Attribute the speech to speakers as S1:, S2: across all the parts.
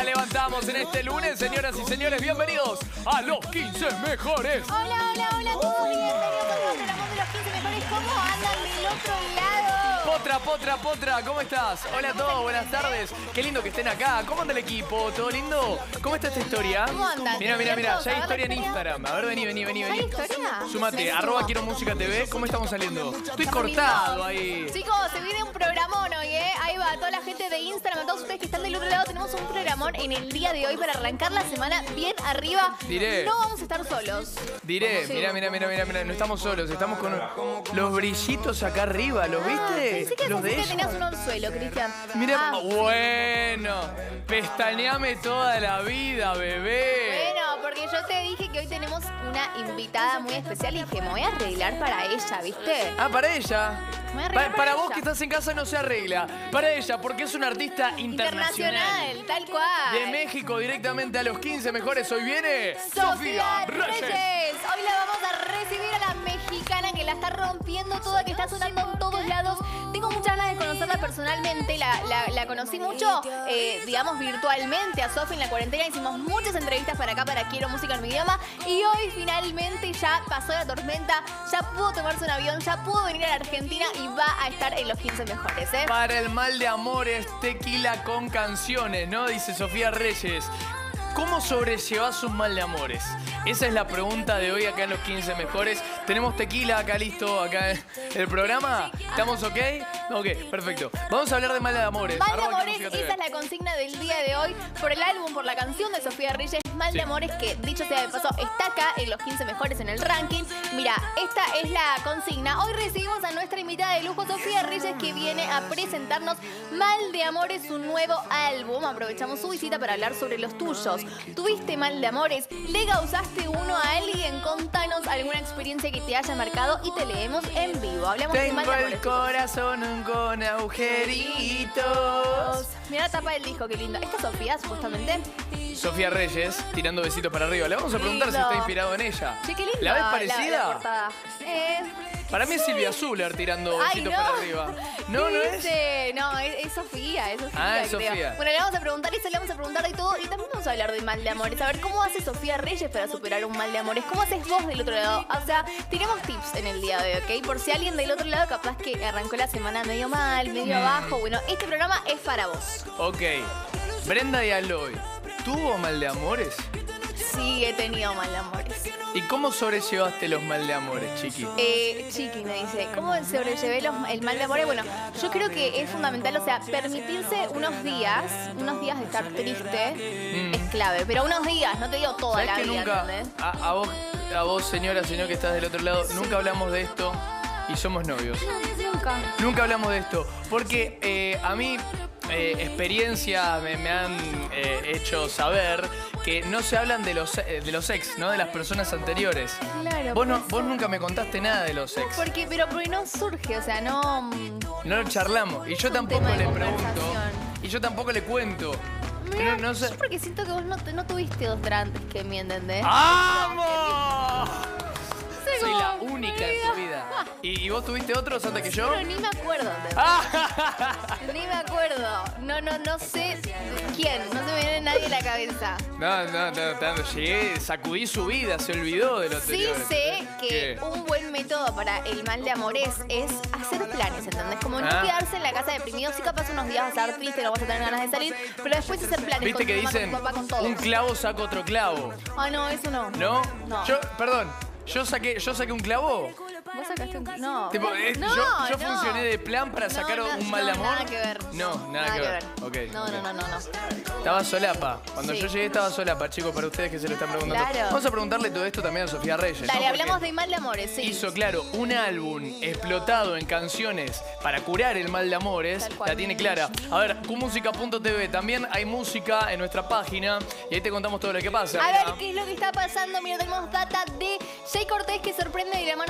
S1: la levantamos en este lunes, señoras y señores. Bienvenidos a los 15 mejores.
S2: Hola, hola, hola a todos. Bienvenidos a otro programa de los 15 mejores. ¿Cómo andan del otro lado?
S1: Potra, ¿cómo estás? Hola a todos, buenas tardes. Qué lindo que estén acá. ¿Cómo anda el equipo? ¿Todo lindo? ¿Cómo está esta historia?
S2: ¿Cómo andan?
S1: Mira, ya hay historia en Instagram. A ver, vení.
S2: ¿Ya hay historia?
S1: Súmate, @Quiero Música TV. ¿Cómo estamos saliendo? Estoy cortado ahí.
S2: Chicos, se viene un programón hoy, ¿eh? Ahí va, toda la gente de Instagram, todos ustedes que están del otro lado, tenemos un programón en el día de hoy para arrancar la semana bien arriba.
S1: Diré.
S2: No vamos a estar solos.
S1: Diré,
S2: Sí.
S1: mira, no estamos solos, estamos con los brillitos acá arriba, ¿los viste?
S2: Pensé que
S1: Los de
S2: tenías
S1: ella.
S2: un anzuelo, Cristian.
S1: Mira, bueno, pestañeame toda la vida, bebé.
S2: Bueno, porque yo te dije que hoy tenemos una invitada muy especial y que me voy a arreglar para ella, ¿viste?
S1: Ah, para ella.
S2: Me voy a arreglar
S1: Para vos
S2: ella.
S1: que estás en casa no se arregla. Para ella, porque es una artista internacional.
S2: Tal cual.
S1: De México directamente a los 15 mejores. Hoy viene
S2: Sofía Reyes. Hoy la vamos a recibir a la mexicana que la está rompiendo toda, que está sonando en todos lados. Tengo muchas ganas de conocerla personalmente. La conocí mucho, digamos, virtualmente a Sofía en la cuarentena. Hicimos muchas entrevistas para acá, para Quiero Música en mi idioma. Y hoy finalmente ya pasó la tormenta, ya pudo tomarse un avión, ya pudo venir a la Argentina y va a estar en los 15 mejores, ¿eh?
S1: Para el mal de amores, tequila con canciones, ¿no? Dice Sofía Reyes. ¿Cómo sobrellevas un mal de amores? Esa es la pregunta de hoy acá en los 15 mejores. Tenemos tequila acá listo, acá en el programa. ¿Estamos ok? Ok, perfecto. Vamos a hablar de mal de amores.
S2: Mal de
S1: @Quiero
S2: amores,
S1: Música TV.
S2: esa es la consigna del día de hoy por el álbum, por la canción de Sofía Reyes, Mal de Amores, que dicho sea de paso, está acá en los 15 mejores en el ranking. Mira, esta es la consigna. Hoy recibimos a nuestra invitada de lujo, Sofía Reyes, que viene a presentarnos Mal de Amores, su nuevo álbum. Aprovechamos su visita para hablar sobre los tuyos. ¿Tuviste mal de amores? ¿Le causaste uno a alguien? Contanos alguna experiencia que te haya marcado y te leemos en vivo. Hablamos de mal
S1: Tengo
S2: de
S1: el
S2: amores.
S1: corazón con agujeritos.
S2: Mira la tapa del disco, qué lindo. ¿Esta es Sofía, supuestamente?
S1: Sofía Reyes, tirando besitos para arriba. Le vamos a preguntar si
S2: Lindo.
S1: está inspirado en ella.
S2: Che, qué lindo.
S1: ¿La ves
S2: La
S1: parecida?
S2: portada.
S1: Para mí es Silvia Zuller tirando besitos para arriba. No, no es.
S2: No, es Sofía, es Sofía.
S1: Ah, es
S2: creo.
S1: Sofía.
S2: Bueno, le vamos a preguntar eso, le vamos a preguntar de todo y también vamos a hablar de mal de amores. A ver, ¿cómo hace Sofía Reyes para superar un mal de amores? ¿Cómo haces vos del otro lado? O sea, tiremos tips en el día de hoy, ¿ok? Por si alguien del otro lado capaz que arrancó la semana medio mal, medio abajo. Bueno, este programa es para vos.
S1: Ok. Brenda Dialoy, ¿tuvo mal de amores?
S2: Sí, he tenido mal de amores.
S1: ¿Y cómo sobrellevaste los mal de amores, chiqui?
S2: Chiqui me dice, ¿cómo sobrellevé el mal de amores? Bueno, yo creo que es fundamental, o sea, permitirse unos días de estar triste es clave, pero unos días, no te digo toda
S1: ¿Sabés
S2: la
S1: que
S2: vida,
S1: nunca,
S2: ¿entendés?
S1: a vos, señora, señor que estás del otro lado, nunca hablamos de esto y somos novios?
S2: Nunca.
S1: Nunca hablamos de esto, porque a mí experiencias me han hecho saber que no se hablan de los ex, ¿no? De las personas anteriores.
S2: Claro.
S1: Vos nunca me contaste nada de los ex.
S2: Pero no surge, o sea, no...
S1: No lo charlamos. Y yo
S2: un
S1: tampoco
S2: tema de
S1: le pregunto.
S2: conversación.
S1: Y yo tampoco le cuento.
S2: Mira,
S1: No sé.
S2: yo porque siento que vos no tuviste otra antes que mí, ¿entendés?
S1: ¡Amo!
S2: Sí,
S1: Soy la
S2: como,
S1: única
S2: mi
S1: en tu
S2: vida.
S1: vida. ¿Y vos tuviste otros antes que yo?
S2: Pero ni me acuerdo, ¿entendés?
S1: ¡Ah!
S2: Ni me acuerdo. No sé quién. No se me viene nadie a la cabeza.
S1: No, llegué, sacudí su vida, se olvidó de lo
S2: Sí
S1: anterior.
S2: sé que
S1: ¿Qué?
S2: un buen método para el mal de amores es hacer planes, ¿entendés? Como no
S1: Ah.
S2: quedarse en la casa deprimido. Sí, capaz unos días vas a estar triste, no vas a tener ganas de salir, pero después hacer planes
S1: ¿Viste
S2: con
S1: que
S2: tu mamá,
S1: dicen
S2: con tu papá, con todos.
S1: un clavo saca otro clavo?
S2: Ah, no, eso no.
S1: ¿No?
S2: No.
S1: Yo saqué un clavo.
S2: ¿Vos sacaste un... No.
S1: Tipo,
S2: no,
S1: yo
S2: no.
S1: funcioné de plan para sacar un mal de amor.
S2: Nada que ver.
S1: No, nada que ver. Ok.
S2: No.
S1: Estaba solapa. Cuando
S2: Sí.
S1: yo llegué estaba solapa, chicos, para ustedes que se lo están preguntando.
S2: Claro.
S1: Vamos a preguntarle todo esto también a Sofía Reyes.
S2: Dale,
S1: ¿no?
S2: hablamos
S1: Porque
S2: de mal de amores, sí.
S1: hizo, claro, un álbum explotado en canciones para curar el mal de amores.
S2: Tal cual.
S1: La tiene clara. A ver, qmusica.tv. También hay música en nuestra página y ahí te contamos todo lo que pasa.
S2: A
S1: Mirá.
S2: ver qué es lo que está pasando. Mira, tenemos data de Jay Cortés que sorprende de la mano de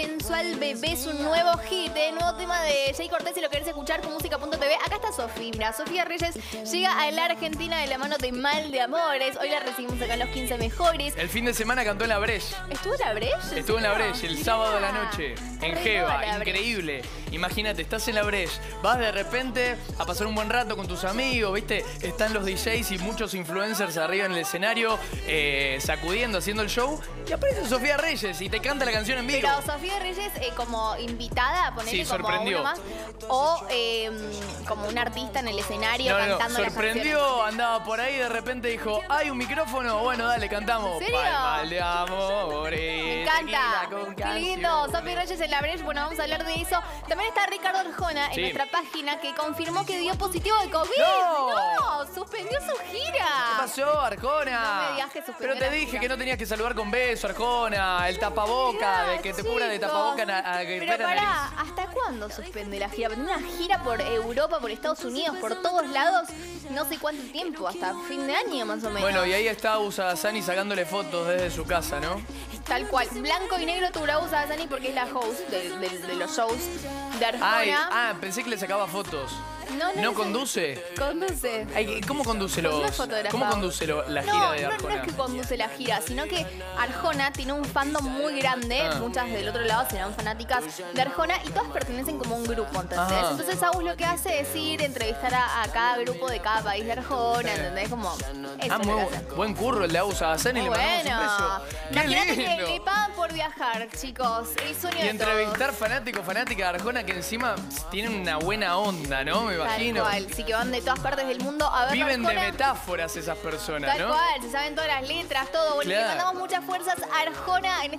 S2: Sensual Bebé es un nuevo hit, nuevo tema de Jay Cortés. Si lo querés escuchar con música.tv, acá está Sofía. Mira, Sofía Reyes llega a la Argentina de la mano de Mal de Amores. Hoy la recibimos acá en los 15 mejores.
S1: El fin de semana cantó en la Breche.
S2: ¿Estuvo en la Breche?
S1: Estuvo en la Breche el sábado a la noche, en
S2: Re
S1: Jeva,
S2: loca la
S1: increíble. Imagínate, estás en la Breche, vas de repente a pasar un buen rato con tus amigos, ¿viste? Están los DJs y muchos influencers arriba en el escenario, sacudiendo, haciendo el show, y aparece Sofía Reyes y te canta la canción en vivo.
S2: Pero Sofía Reyes como invitada, ponele
S1: Sí,
S2: como
S1: sorprendió.
S2: uno más, o como un artista en el escenario cantando las
S1: sorprendió,
S2: canciones.
S1: andaba por ahí, de repente dijo, ¿hay un micrófono? Bueno, dale, cantamos.
S2: ¿En serio?
S1: Mal de amores.
S2: Me encanta.
S1: Tequila con
S2: Qué lindo.
S1: canciones.
S2: Sofía Reyes en la Breche. Bueno, vamos a hablar de eso. También está Ricardo Arjona en
S1: Sí.
S2: nuestra página que confirmó que dio positivo de COVID.
S1: ¡No!
S2: Suspendió su gira.
S1: ¿Qué pasó, Arjona?
S2: No me digas que suspendió
S1: Pero te
S2: la
S1: dije
S2: gira.
S1: que no tenías que saludar con beso, Arjona. El tapaboca, de que te cubra de tapaboca a
S2: Pero
S1: la
S2: pará,
S1: nariz.
S2: ¿hasta cuándo suspende la gira? Una gira por Europa, por Estados Unidos, por todos lados. No sé cuánto tiempo, hasta fin de año más o menos.
S1: Bueno, y ahí está Usagazani sacándole fotos desde su casa, ¿no?
S2: Tal cual. Blanco y negro Turau Usagazani porque es la host de los shows de Arjona.
S1: Pensé que le sacaba fotos.
S2: No
S1: ¿No conduce?
S2: Conduce.
S1: Ay, ¿cómo conduce
S2: No
S1: los?
S2: es fotógrafa.
S1: ¿Cómo conduce la gira de
S2: No
S1: Arjona?
S2: es que conduce la gira, sino que Arjona tiene un fandom muy grande. Muchas del otro lado serán fanáticas de Arjona y todas pertenecen como a un grupo, ¿entendés?
S1: Ah.
S2: Entonces Agus lo que hace es ir, entrevistar a cada grupo de cada país de Arjona, ¿entendés? Como eso es lo que hace.
S1: Buen curro el de Usagazani, le
S2: Muy
S1: mandamos un
S2: bueno.
S1: beso. ¡Qué
S2: Imagínate que
S1: lindo!
S2: le pagan por viajar, chicos. El sueño
S1: Y
S2: de
S1: entrevistar fanático, fanática de Arjona que encima tienen una buena onda, ¿no? Me
S2: todos. Tal
S1: imagino.
S2: cual. Así que van de todas partes del mundo a ver
S1: Viven de
S2: Arjona.
S1: metáforas esas personas,
S2: Tal
S1: ¿no?
S2: cual, se saben todas las letras, todo. Bueno, le
S1: Claro.
S2: mandamos muchas fuerzas a Arjona en